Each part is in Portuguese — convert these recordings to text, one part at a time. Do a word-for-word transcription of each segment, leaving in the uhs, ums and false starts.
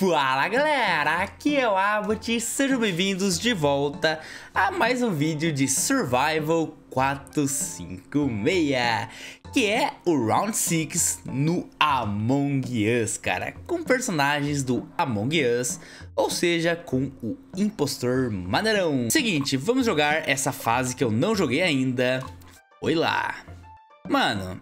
Fala galera, aqui é o Abbott, sejam bem-vindos de volta a mais um vídeo de Survival quatrocentos e cinquenta e seis, que é o Round seis no Among Us, cara, com personagens do Among Us, ou seja, com o impostor maneirão. Seguinte, vamos jogar essa fase que eu não joguei ainda, foi lá. Mano,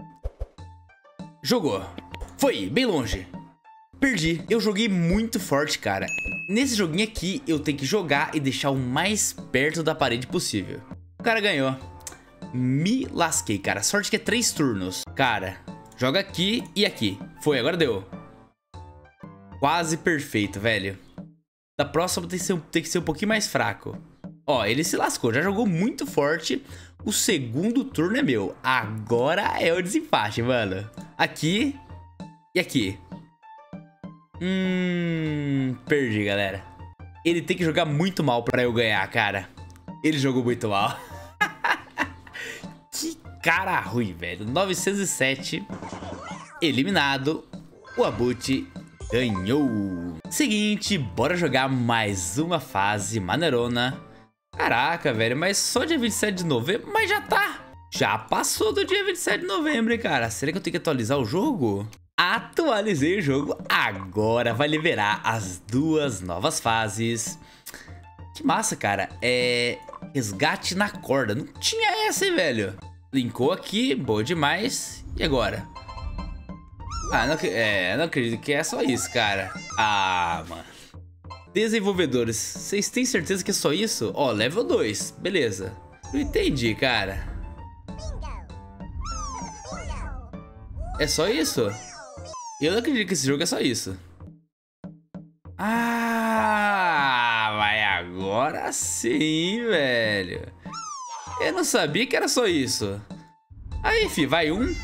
jogou, foi bem longe. Perdi, eu joguei muito forte, cara. Nesse joguinho aqui, eu tenho que jogar e deixar o mais perto da parede possível. O cara ganhou. Me lasquei, cara. Sorte que é três turnos. Cara, joga aqui e aqui. Foi, agora deu. Quase perfeito, velho. Da próxima tem que ser, tem que ser um pouquinho mais fraco. Ó, ele se lascou, já jogou muito forte. O segundo turno é meu. Agora é o desempate, mano. Aqui e aqui. Hum, perdi, galera. Ele tem que jogar muito mal pra eu ganhar, cara. Ele jogou muito mal. Que cara ruim, velho. novecentos e sete. Eliminado. O Abbott ganhou. Seguinte, bora jogar mais uma fase maneirona. Caraca, velho, mas só dia vinte e sete de novembro? Mas já tá. Já passou do dia vinte e sete de novembro, hein, cara. Será que eu tenho que atualizar o jogo? Atualizei o jogo, agora vai liberar as duas novas fases. Que massa, cara. É... resgate na corda. Não tinha essa, hein, velho. Linkou aqui, boa demais. E agora? Ah, não, é, não acredito que é só isso, cara. Ah, mano. Desenvolvedores, vocês têm certeza que é só isso? Ó, level dois, beleza. Não entendi, cara. É só isso? Eu não acredito que esse jogo é só isso. Ah, vai agora sim, velho. Eu não sabia que era só isso. Aí, fi, vai um.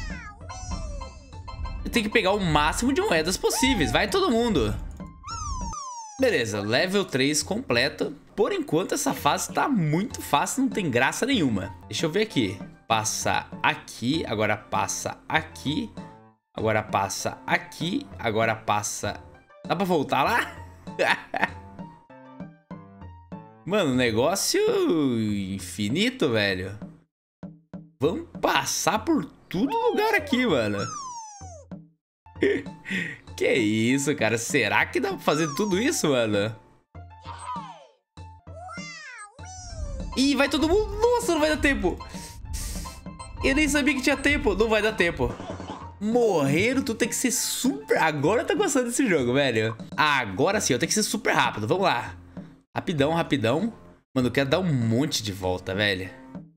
Eu tenho que pegar o máximo de moedas possíveis. Vai todo mundo. Beleza, level três completo. Por enquanto essa fase tá muito fácil, não tem graça nenhuma. Deixa eu ver aqui. Passa aqui, agora passa aqui. Agora passa aqui, agora passa... Dá pra voltar lá? Mano, negócio infinito, velho. Vamos passar por todo lugar aqui, mano. Que isso, cara? Será que dá pra fazer tudo isso, mano? Ih, vai todo mundo... Nossa, não vai dar tempo. Eu nem sabia que tinha tempo. Não vai dar tempo. Morreram, tu tem que ser super... Agora eu tô gostando desse jogo, velho. Agora sim, eu tenho que ser super rápido. Vamos lá. Rapidão, rapidão. Mano, eu quero dar um monte de volta, velho.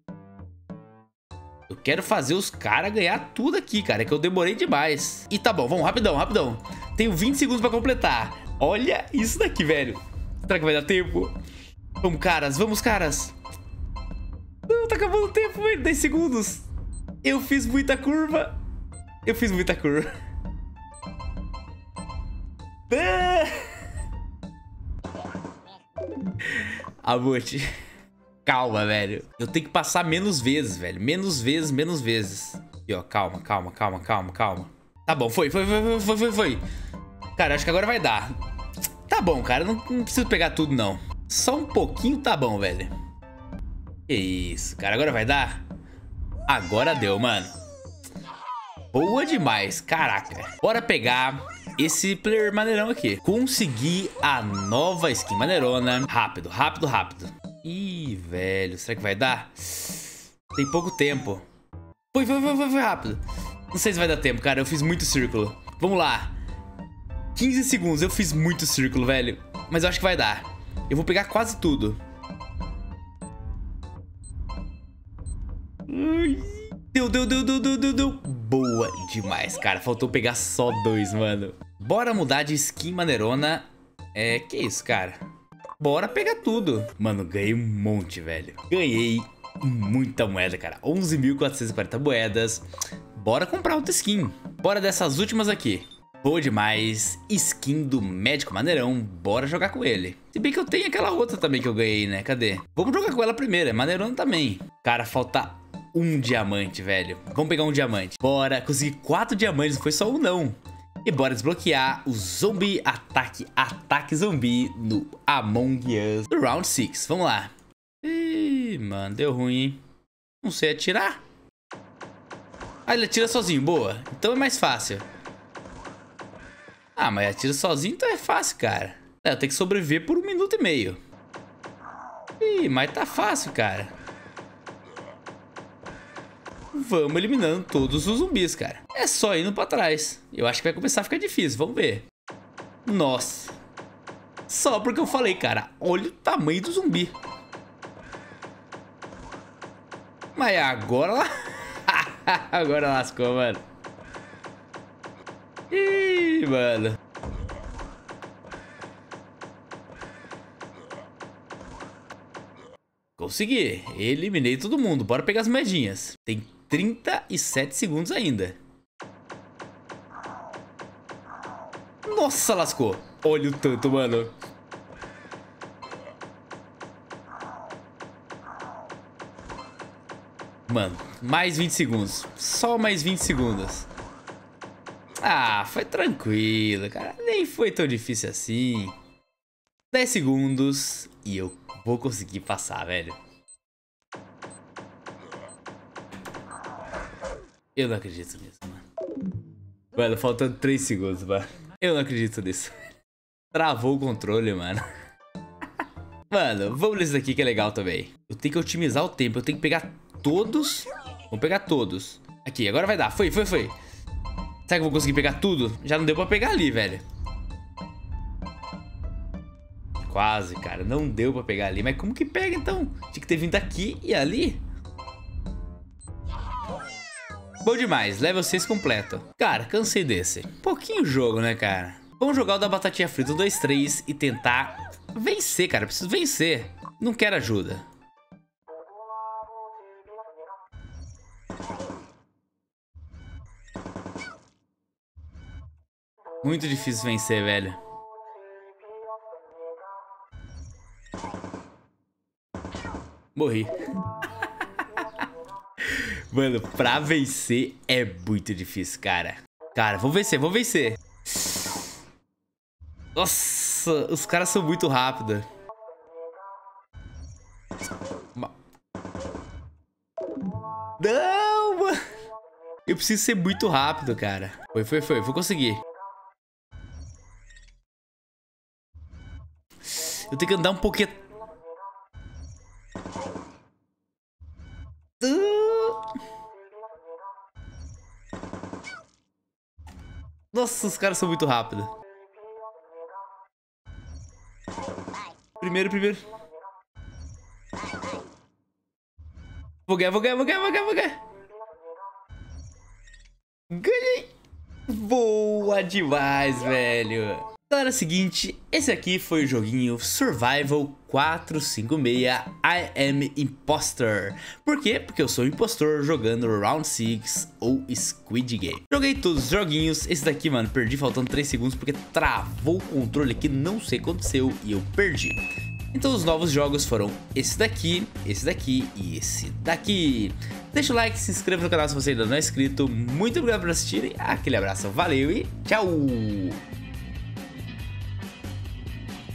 Eu quero fazer os caras ganhar tudo aqui, cara. É que eu demorei demais. E tá bom, vamos, rapidão, rapidão. Tenho vinte segundos pra completar. Olha isso daqui, velho. Será que vai dar tempo? Vamos, caras, vamos, caras. Não, tá acabando o tempo, velho. dez segundos. Eu fiz muita curva. Eu fiz muita curva. Abbott, calma, velho. Eu tenho que passar menos vezes, velho. Menos vezes, menos vezes. E ó, calma, calma, calma, calma, calma. Tá bom, foi, foi, foi, foi, foi, foi. Cara, acho que agora vai dar. Tá bom, cara, não, não preciso pegar tudo, não. Só um pouquinho tá bom, velho. Que isso, cara, agora vai dar? Agora deu, mano. Boa demais, caraca. Bora pegar esse player maneirão aqui. Consegui a nova skin maneirona. Rápido, rápido, rápido. Ih, velho, será que vai dar? Tem pouco tempo. Foi, foi, foi, foi, foi rápido. Não sei se vai dar tempo, cara, eu fiz muito círculo. Vamos lá. quinze segundos, eu fiz muito círculo, velho. Mas eu acho que vai dar. Eu vou pegar quase tudo. Deu, deu, deu, deu, deu, deu, deu. Boa demais, cara. Faltou pegar só dois, mano. Bora mudar de skin maneirona. É, que isso, cara? Bora pegar tudo. Mano, ganhei um monte, velho. Ganhei muita moeda, cara. onze mil quatrocentas e quarenta moedas. Bora comprar outra skin. Bora dessas últimas aqui. Boa demais. Skin do médico maneirão. Bora jogar com ele. Se bem que eu tenho aquela outra também que eu ganhei, né? Cadê? Vamos jogar com ela primeiro. É maneirona também. Cara, falta... um diamante, velho. Vamos pegar um diamante. Bora, consegui quatro diamantes, não foi só um não. E bora desbloquear o Zombie Ataque Ataque Zumbi no Among Us do Round seis. Vamos lá. Ih, mano, deu ruim, hein? Não sei atirar. Ah, ele atira sozinho, boa. Então é mais fácil. Ah, mas atira sozinho, então é fácil, cara. É, eu tenho que sobreviver por um minuto e meio. Ih, mas tá fácil, cara. Vamos eliminando todos os zumbis, cara. É só indo pra trás. Eu acho que vai começar a ficar difícil, vamos ver. Nossa. Só porque eu falei, cara. Olha o tamanho do zumbi. Mas agora... agora lascou, mano. Ih, mano. Consegui. Eliminei todo mundo. Bora pegar as moedinhas. Tem trinta e sete segundos ainda. Nossa, lascou. Olha o tanto, mano. Mano, mais vinte segundos. Só mais vinte segundos. Ah, foi tranquilo, cara. Nem foi tão difícil assim. dez segundos e eu vou conseguir passar, velho. Eu não acredito nisso, mano. Mano, faltando três segundos, mano. Eu não acredito nisso. Travou o controle, mano. Mano, vamos nesse daqui que é legal também. Eu tenho que otimizar o tempo. Eu tenho que pegar todos. Vamos pegar todos. Aqui, agora vai dar. Foi, foi, foi. Será que eu vou conseguir pegar tudo? Já não deu pra pegar ali, velho. Quase, cara. Não deu pra pegar ali. Mas como que pega, então? Tinha que ter vindo aqui e ali. Bom demais. Level seis completo. Cara, cansei desse. Pouquinho jogo, né, cara? Vamos jogar o da batatinha frita dois, três e tentar vencer, cara. Preciso vencer. Não quero ajuda. Muito difícil vencer, velho. Morri. Mano, pra vencer é muito difícil, cara. Cara, vou vencer, vou vencer. Nossa, os caras são muito rápidos. Não, mano. Eu preciso ser muito rápido, cara. Foi, foi, foi. Vou conseguir. Eu tenho que andar um pouquinho... Nossa, os caras são muito rápidos. Primeiro, primeiro. Vou ganhar, vou ganhar, vou ganhar, vou ganhar, vou ganhar. Ganhei. Boa demais, velho. Galera, é o seguinte, esse aqui foi o joguinho Survival quatrocentos e cinquenta e seis I Am Imposter. Por quê? Porque eu sou um impostor jogando Round seis ou Squid Game. Joguei todos os joguinhos, esse daqui, mano, perdi faltando três segundos porque travou o controle aqui, não sei o que aconteceu e eu perdi. Então os novos jogos foram esse daqui, esse daqui e esse daqui. Deixa o like, se inscreva no canal se você ainda não é inscrito. Muito obrigado por assistirem, aquele abraço, valeu e tchau!